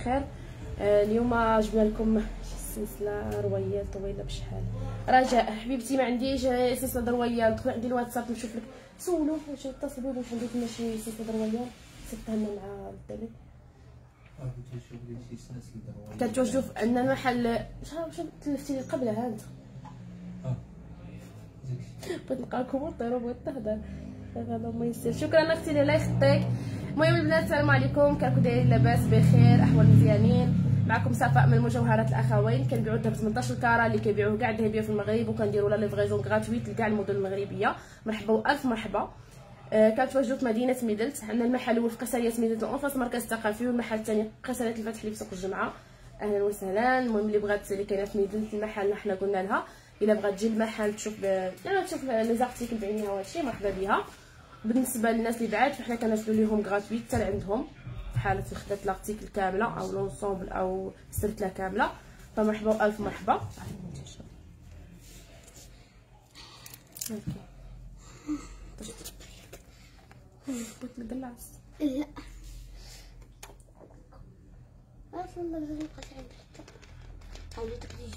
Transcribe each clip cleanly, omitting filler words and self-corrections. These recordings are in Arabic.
بخير. اليوم جبنا لكم سلسله رويال طويله بشحال. رجاء حبيبتي ما عنديش سلسله رويال، دخل عندي الواتساب نشوف لك، سولو واش اتصل بي واش عندك شي سلسله رويال صيفطها لنا مع الدليل. كتوجدوا في عندنا المحل واش تلفتي لي قبلها انت. بغيت نلقاكم وطيروا بغيت تهضر هذا ما يصير. شكرا اختي الله يخطيك. المهم البنات السلام عليكم، كيفكم دايرين؟ لاباس بخير، احوال مزيانين. معكم صفاء من مجوهرات الاخوين. كنبيعوا الذهب 18 كاره اللي كيبيعوه كاع الذهبيه في المغرب، وكنديروا لا ليفريزون غراتويت لكاع المدن المغربيه. مرحبا والف مرحبا. كنتواجدوا في مدينه ميدلت. عندنا المحل الاول في قصريه ميدلت اونفاس مركز ثقافي، والمحل الثاني قصريه الفتح اللي في سوق الجمعه. اهلا وسهلا. المهم اللي بغات اللي كاينه في ميدلت المحل حنا قلنا لها الا بغات تجي المحل تشوف تشوف لي زارتيكل بعينيها وهادشي مرحبا بها. بالنسبه للناس اللي بعاد فحنا كنرسلوا لهم غراتويت حتى لعندهم في حاله خدات لارتيكل كامله او لونسومبل او سرتله كامله، فمرحبا والف مرحبا. بغيت نقلعس لا اصلا ما بقاش عندي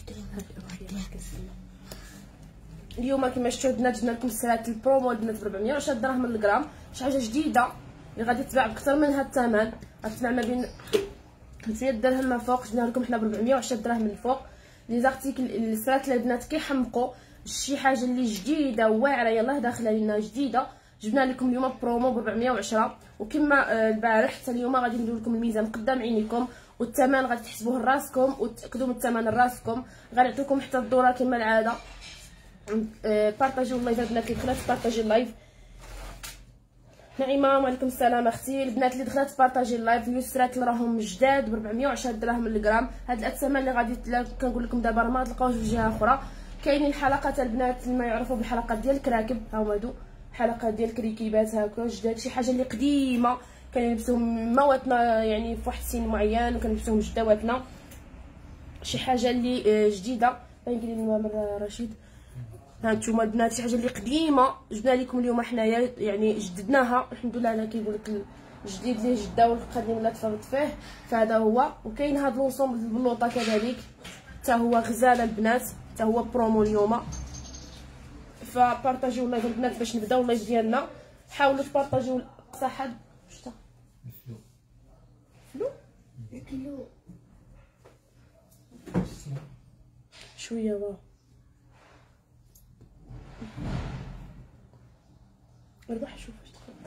اليوم كما شفتوا جبنا لكم السلات البرومو البنات ب 410 درهم للغرام، شي حاجه جديده اللي غادي تباع باكثر من هذا الثمن، غتباع ما بين 300 درهم من فوق. جبنا لكم حنا ب 410 درهم من الفوق. لي زارتيكل السلات البنات كيحمقوا شي حاجه اللي جديده واعره يلاه داخله لنا جديده. جبنا لكم اليوم برومو ب 410، وكما البارح حتى اليوم غادي ندير لكم الميزان قدام عينيكم، والثمن غادي تحسبوه لراسكم وتاكدوا من الثمن لراسكم. غنعطيكم حتى الدوره كما العاده. بارطاجيو اللايف البنات اللي دخلات بارطاجي اللايف. نعيمه وعليكم السلام اختي. البنات اللي دخلات بارطاجي اللايف اليسرات اللي راهم جداد ب 410 درهم للغرام. هاد الثمن اللي غادي كنقول لكم دابا راه ما تلقاوش في جهه اخرى. كاينين حلقات البنات اللي ما يعرفوا بالحلقات ديال الكراكب، ها هما هادو حلقات ديال الكريكيبات هكا جداد، شي حاجه اللي قديمه كنلبسوهم مواتنا يعني في واحد السن معين وكنلبسوهم جداواتنا، شي حاجه اللي جديده. باين لي من رشيد ها نتوما البنات شي حاجه اللي قديمه جبنا لكم اليوم حنايا يعني جددناها الحمد لله. انا كيقول لك الجديد اللي جدا والقديم لا تفرط فيه، فهذا هو. وكاين هذا لونسومبل البلوطه كذلك حتى هو غزاله البنات، حتى هو برومو اليوم. فبارطاجيو اللايف البنات باش نبداو اللايف ديالنا. حاولوا تبارطاجيو اقصى حد شتا الكيلو شويه واه روح شوف واش تخطى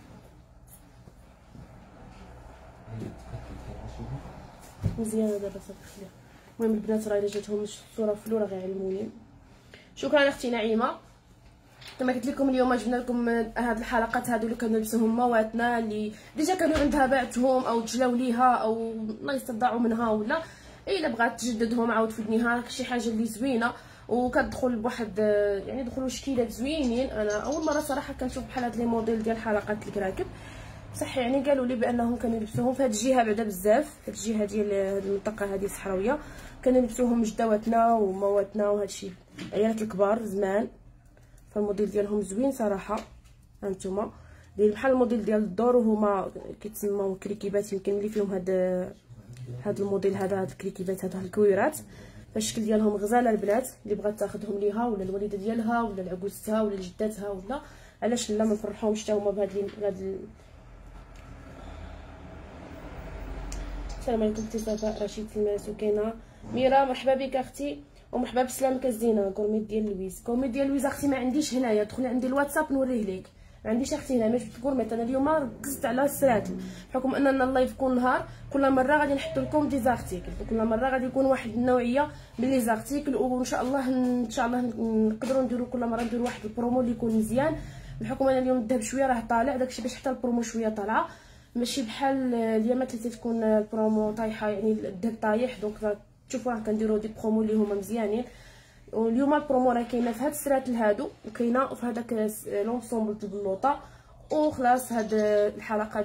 مزيانه دابا صافي خليها. المهم البنات راه الا جاتهم الصوره فلو راه غيعلموني. شكرا اختي نعيمه. كما قلت لكم اليوم جبنا لكم هاد الحلقات هادو اللي كنلبسوهم مواتنا اللي ديجا كانوا عندها بعتهم او تجلاو ليها او الله يستضاعوا منها، ولا الا بغات تجددهم عاود في دنيها شي حاجه اللي زوينه وكتدخل بواحد يعني دخلوا شكيلات زوينين. انا اول مره صراحه كنشوف بحال هاد لي موديل ديال حلقات الكراكب، صح يعني قالوا لي بانهم كانوا يلبسوهم في هاد الجهه بعدا بزاف، هاد الجهه ديال هاد المنطقه هذه الصحراويه كانوا يلبسوهم جداواتنا ومواتنا وهادشي عيالات الكبار زمان. فالموديل ديالهم زوين صراحه. هانتوما داير بحال الموديل ديال الدور وهما كيتسموا كريكيبات، يمكن اللي فيهم هاد الموديل هاد الكريكيبات هاد الكويرات. فالشكل ديالهم غزاله البنات اللي بغات تاخذهم ليها ولا الوالده ديالها ولا العكوزتها ولا جداتها، ولا علاش لا ما نفرحوهمش حتى هما بهاد السلام عليكم اختي صفاء رشيد الماس. وكاينه ميرا مرحبا بك اختي، ومرحبا بسلامك الزينه. كورميت ديال لويز، كورميت ديال لويز اختي ما عنديش هنايا، دخلي عندي الواتساب نوريه ليك. ما عنديش اختي هنا، ما شفت كورميت. انا اليوم ركزت على السراتل بحكم اننا اللايف كل نهار كل مره غادي نحط لكم دي زارتيكل، كل مره غادي يكون واحد النوعيه من لي زارتيكل، وان شاء الله نقدروا نديروا كل مره نديروا واحد البرومو اللي يكون مزيان. بحكم انا اليوم الذهب شويه راه طالع داكشي باش حتى البرومو شويه طالعه، ماشي بحال اليامات اللي تكون البرومو طايحه يعني الذهب طايح. دونك تشوفوا راه كنديروا دي برومو اللي هما مزيانين. واليوم البرومو راه كاينه في هاد السراتل هادو وكاينه في هذاك لونسومبل البلوطه وخلاص. هاد الحلقات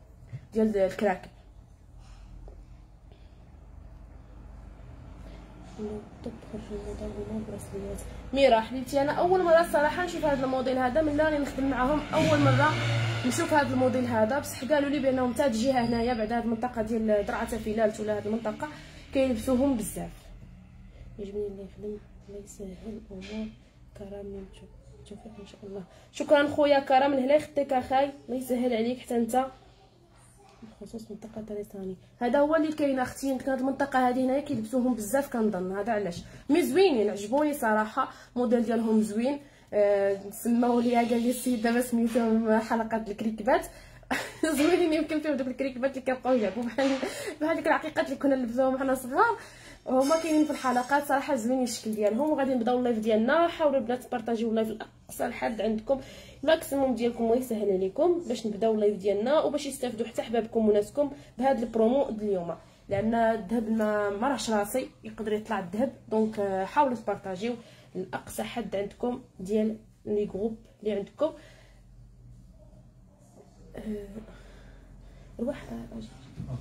ديال الكراكب طب خرج الموديل هما براسليات. ميرا حبيبتي انا اول مره الصراحه نشوف هذا الموديل هذا، من راني نخدم معاهم اول مره نشوف هذا الموديل هذا، بصح قالوا لي بانهم تاع الجهه هنايا بعد هذه المنطقه ديال درعا فيلالت ولا هذه المنطقه كيلبسوهم بزاف. يعجبني اللي يخدم الله يسهل الامور. كرم توفيق ان شاء الله. شكرا خويا كرم من هنا يخديك اخاي، الله يسهل عليك حتى انت بخصوص منطقه تريساني. هذا هو اللي كاين اختي، يمكن هذه المنطقه هذه هنايا كيلبسوهم بزاف كنظن، هذا علاش. مي زوينين عجبوني صراحه، الموديل ديالهم زوين. سماو ليا قال لي السيد دابا سميتهم حلقات الكريكبات زوينين. يمكن فيهم دوك الكريكبات اللي كيبقاو يلعبوا بحال ديك العقيقات اللي كنا نلبسوهم حنا صغار، هما كاينين في الحلقات صراحه زوينين الشكل ديالهم. وغادي نبداو اللايف ديالنا، حاولوا البنات تبارطاجيو اللايف الاقصى الحد عندكم الماكسيموم ديالكم ويسهل عليكم باش نبداو اللايف ديالنا وباش يستافدوا حتى حبابكم وناسكم بهذا البرومو ديال اليوم، لان الذهب ما راهش راسي يقدر يطلع الذهب. دونك حاولوا تبارطاجيو الاقصى حد عندكم ديال لي جروب اللي عندكم. روح اجي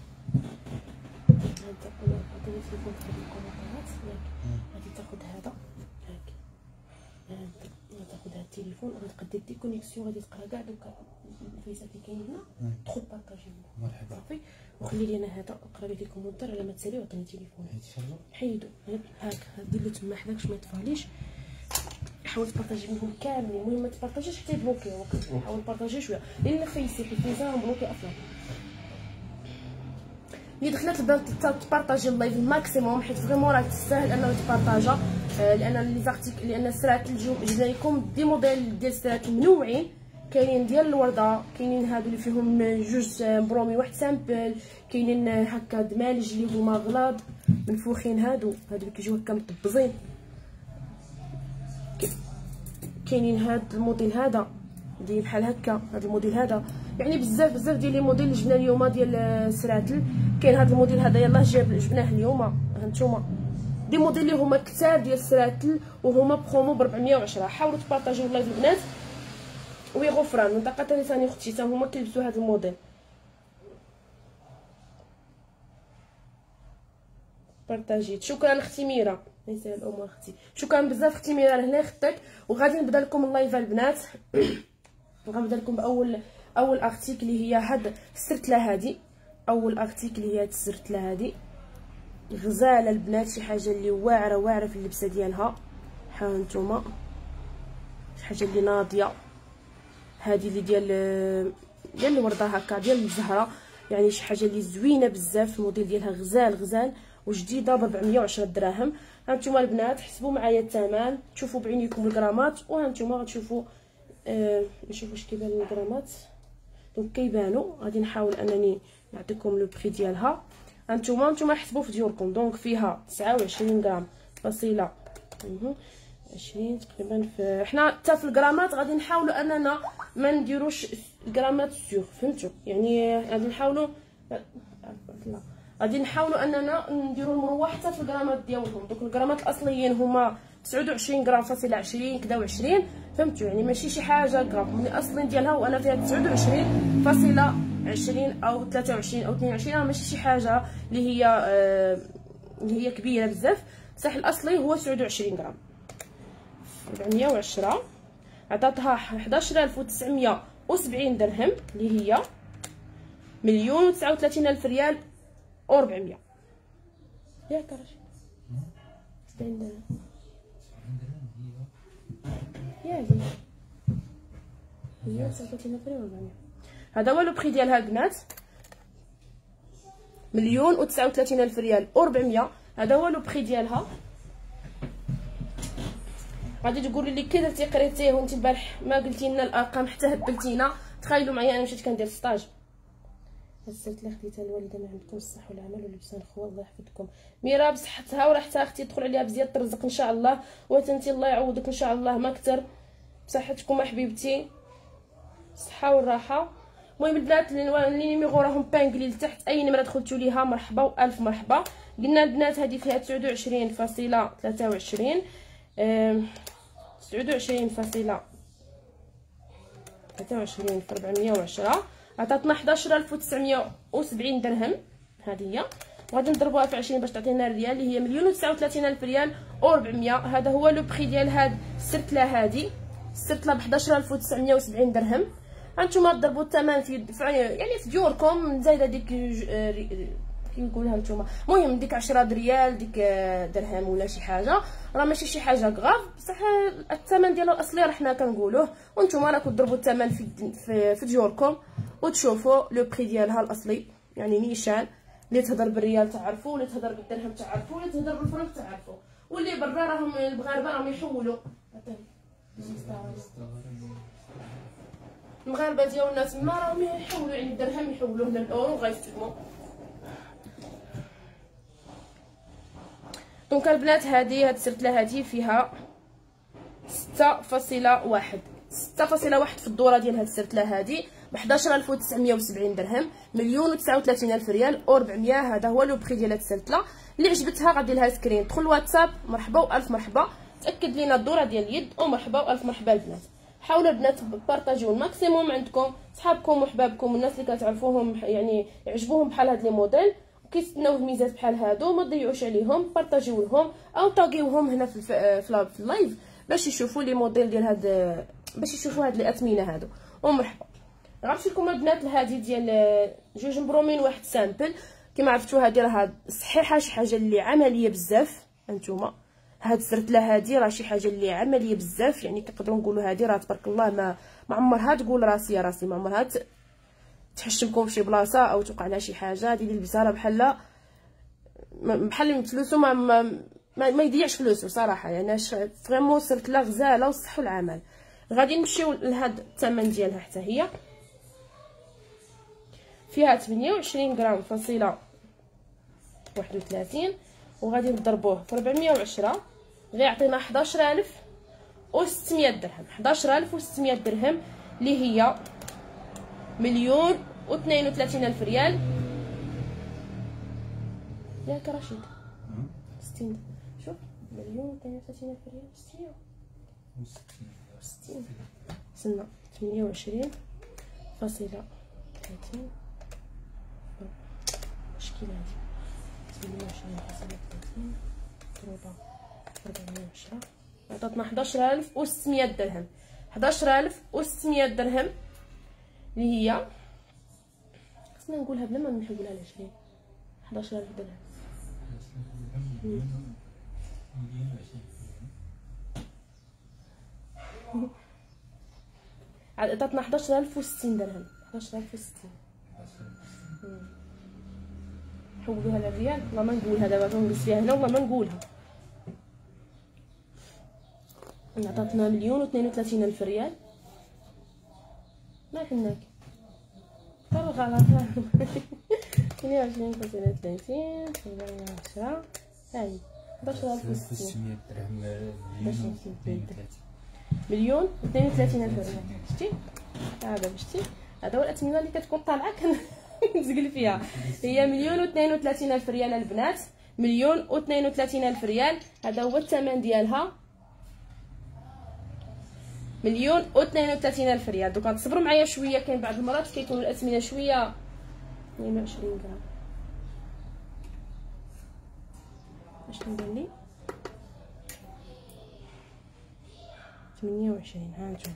غادي تاخذ هذا هاك، تاخذ هذا التليفون وغتقدي دي كونيكسيون، غادي تقرا كاع دوك الفيزات اللي كاينين هنا، تدخل بارطاجي مرحبا صافي. وخلي لي انا هذا اقرا لي دي كومونتير على ما تسالي وعطيني تليفون حيدو هاك دير له تما حداك باش ما يطفاليش. حاول تبارطاجي منهم كاملين، المهم ما تبارطاجيش حتى يبلوكيو، حاول تبارطاجي شويه لان فيسي الفيزا بلوكي افضل. ملي دخلت البنات تبارطاجي اللايف الماكسيموم حيت فريمون راه تستاهل انه تبارطاجا، لان لي زارتيكل لان السرات جبنا لكم دي موديل ديال السرات منوعين. كاينين ديال الورده، كاينين هادو اللي فيهم جوج برومي واحد سامبل، كاينين هكا دمالج اللي هما غلاض منفوخين، هادو اللي كيجيو هكا مطبزين. كاينين هاد الموديل هذا ديال بحال هكا، هاد الموديل هذا يعني بزاف ديال لي موديل اللي جبنا اليوم ديال السراتل. كاين هاد الموديل هذا يلاه جبناه اليوم، هانتوما دي موديل اللي هما كتار ديال السراتل وهما برومو ب 410. حاولوا تبارطاجيو اللايف البنات. وي غفران منطقه تاني اختي حتى هما كيلبسوا هاد الموديل. بارطاجيت. شكرا اختي ميرا، يسهل الامور اختي. شكرا بزاف اختي ميرا لهنا خدتك. وغادي نبدا لكم اللايف البنات. غنبدا لكم باول ارتيكل اللي هي هاد السرتله هادي. اول ارتيكل هي هاد السرتله هادي غزاله البنات، شي حاجه اللي واعره في اللبسه ديالها. ها نتوما شي حاجه اللي ناضيه، هادي اللي ديال الورده هكا ديال الزهره، يعني شي حاجه اللي زوينه بزاف. الموديل ديالها غزال وجديده ب 410 دراهم. هانتوما البنات حسبوا معايا الثمن، تشوفوا بعينيكم الغرامات، وهانتوما غتشوفوا نشوفوا واش كيبان الغرامات. دونك كيبانوا، غادي نحاول انني نعطيكم لو بري ديالها. هانتوما حسبوا في ديوركم. دونك فيها 29 غرام فاصله 20 تقريبا. حنا حتى في الغرامات غادي نحاولوا اننا ما نديروش الغرامات سيغ، فهمتوا يعني. غادي نحاولوا اننا نديروا المروه حتى في الغرامات ديالهم. دوك الغرامات الاصليين هما 29 غرام فاصله 20 كدا و20، فهمتوا يعني ماشي شي حاجه غرام من الاصلين ديالها، وانا فيها 29 فاصله 20 او 23 او 22، ماشي شي حاجه اللي هي كبيره بزاف. بصح الاصلي هو 29 غرام 410. عطاتها 11970 درهم اللي هي 1,039,000 ريال و400. ياك رشيد 70 درهم ياك 139,000 ريال و400. هذا هو لو بري ديالها البنات، 1,039,000 ريال و400. هذا هو لو بري ديالها. غادي تقولي لي كي درتي قريتيه وانت البارح ما قلتي لنا الارقام حتى هبلتينا. تخيلوا معايا انا مشيت كندير ستاج. السرت اللي خديتها الوالده من عندكم الصح والعمل ولبسان خويا الله يحفظكم. ميرا بصحتها وراه حتى اختي تدخل عليها بزياده الرزق ان شاء الله، وانتي الله يعوضك ان شاء الله ما كثر. بصحتكم حبيبتي، الصحه والراحه. المهم البنات اللي نيميرو راهم بانكلي لتحت، اي نمره دخلتوا ليها مرحبا والف مرحبا. قلنا البنات هذه فيها 29.23 29 فاصله 23 في 410 عطاتنا 11,970 درهم. هذه هي وغادي نضربوها في 20 باش تعطينا الريال اللي هي 1,39,000 ريال و400. هذا هو لو بري ديال هاد السرتله هادي. السرتله ب 11,970 درهم. هانتوما تضربوا الثمن في يعني في ديوركم زايده ديك كي نقولها نتوما، المهم ديك 10 ريال ديك درهم ولا شي حاجه، راه ماشي شي حاجه غاف، بصح الثمن ديالو الاصلي راه حنا كنقولوه، وانتوما راكم تضربوا الثمن في ديوركم وتشوفوا لو بري ديالها الاصلي. يعني نيشان اللي تهضر بالريال تعرفوا، واللي تهضر بالدرهم تعرفوا، واللي تهضر بالفرنك تعرفوا، واللي برا راهم المغاربه راهم يحولوا. المغاربه ديالنا تما راهم يحولوا، يعني الدرهم يحولوه للاورو غيستلموا. دونك البنات هاد السرتله هادي فيها 6.1 في الدوره ديال هاد السرتله هادي ب 11,970 درهم، 1,39,000 ريال و400. هذا هو لو بري ديال هاد السرتله. اللي عجبتها غادي لها سكرين، دخل الواتساب. مرحبا والف مرحبا، تاكد لينا الدوره ديال اليد، ومرحبا والف مرحبا البنات. حاولوا البنات بارطاجيو الماكسيموم عندكم صحابكم وحبابكم والناس اللي كتعرفوهم يعني يعجبوهم بحال هاد لي موديل وكيستناو الميزات بحال هادو، ما تضيعوش عليهم، بارطاجيو لهم او طاغيوهم هنا في اللايف باش يشوفوا لي موديل ديال هاد، باش يشوفوا هاد الاثمنه هادو. ومرحبا. عرفت لكم البنات هادي ديال جوج مبرومين واحد سامبل. كما عرفتوا هادي راه صحيحه، شي حاجه اللي عمليه بزاف. هانتوما هاد السرتله هادي راه شي حاجه اللي عمليه بزاف، يعني كنقدروا نقولوا هادي راه تبارك الله ما عمرها تقول راسي يا راسي، ما عمرها تحشمكم في شي بلاصه او توقع لها شي حاجه. هادي اللي لبسها راه بحال فلوسو ما يضيعش فلوسو صراحه، يعني فريمون سرتله غزاله وصح العمل. غادي نمشيو لهاد الثمن ديالها حتى هي فيها 28 غرام فاصله 31، وغادي نضربوه في 410 غيعطينا 11,600 درهم. 11,600 درهم اللي هي 1,32,000 ريال. ياك رشيد 60 شوف 1,32,000 ريال 60 سنة 28.30 مشكلة هادي 28.30 ضروبة 410 عطاتنا 11,600 درهم. 11,600 درهم اللي هي خصنا نقولها بلا ما نحولها ل 20. 11,000 درهم عطاتنا 11,060 درهم. 11,060 حولوها للريال. والله ما نقولها دابا، غنجلس فيها هنا والله ما نقولها. عطاتنا 1,32,000 ريال. ما حناك فرغ غلط 22.30 410 هاي 11,600 درهم. 1,32,000 ريال. شتي هذا شتي هذا هو الاثمنه اللي كتكون طالعه كنزقل فيها. هي 1,32,000 ريال البنات، 1,32,000 ريال. هذا هو الثمن ديالها 1,32,000 ريال. دوكا تصبروا معايا شويه، كاين بعض المرات كيكونوا الاثمنه شويه. 22 غرام اش ندير لي 28. ها نتوما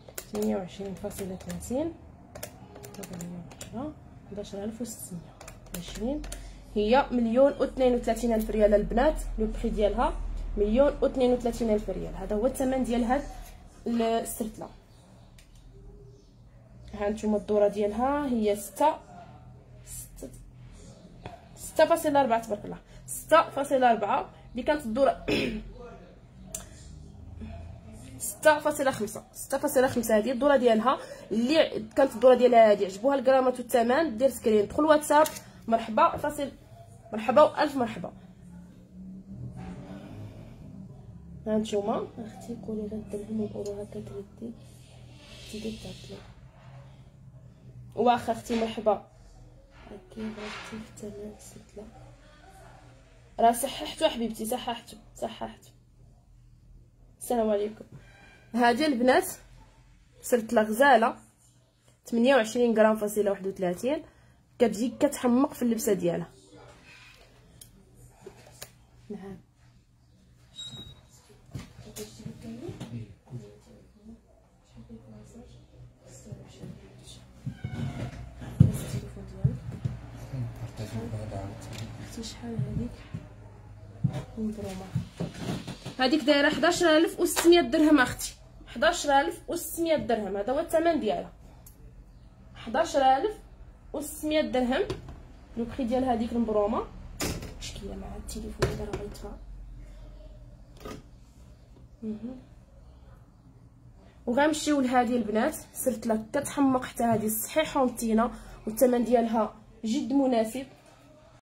28.30 410 11,600 20 هي 1,32,000 ريال البنات. لو بري ديالها 1,32,000 ريال. هذا هو الثمن ديال هاد السرتله. ها نتوما الدوره ديالها هي 6.4 تبارك الله 6.4 اللي كانت الدوره 6.5 هذه الدوره ديالها. اللي كانت الدوره ديالها هذه عجبوها الكرامات والثمن دير سكرين، دخل الواتساب. مرحبا مرحبا والف مرحبا. ها نتوما اختي قولي غير الدرهم ونقولوا هكا تزيدي تعطلي. واخا اختي مرحبا. كي بغيتي في الثمن السرتله راه صححتو حبيبتي، صححتو. السلام عليكم. هذه البنات سرتله غزاله 28 غرام فاصله 31 كتجي كتحمق في اللبسه ديالها. نعم اختي شحال هذيك مبرومه؟ هذيك دايره 11600 درهم اختي، 11600 درهم هذا هو الثمن ديالها، 11600 درهم. لو بري ديال هذيك المبرومه مشكله مع التليفون دابا غيطفى. وغنمشيو لهذه البنات، صرت لك كتحمق حتى هذه صحيحه ومتينه والثمن ديالها جد مناسب.